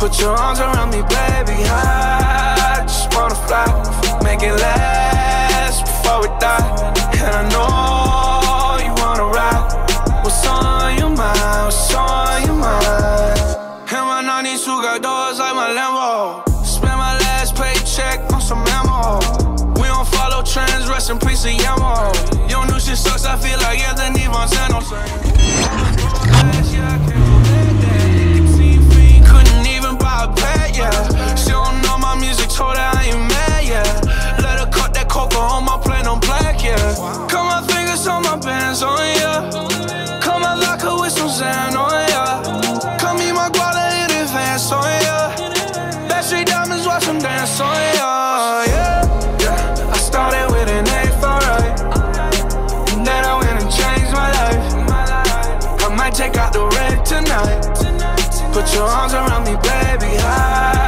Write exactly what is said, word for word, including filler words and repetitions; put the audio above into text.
Put your arms around me, baby. I just wanna fly, make it last before we die. And I know you wanna ride. What's on your mind? What's on your mind? And my ninety-two got doors like my Lambo. Spend my last paycheck on some ammo. We don't follow trends, rest in peace of Yamo. Your new shit sucks, I feel like Anthony Montano. Couldn't even buy a pad, yeah. She don't know my music, told her I ain't mad, yeah. Let her cut that coca on my plate on black, yeah. Cut my fingers on my bands, on oh, yeah. Cut my locker with some Zan, on oh, yeah. Come meet my guala in advance, on oh, yeah. Backstreet Diamonds, watch them dance, on oh, yeah, yeah, yeah. I started with an A for right, and then I went and changed my life. I might take out the red tonight. Put your arms around me, baby. I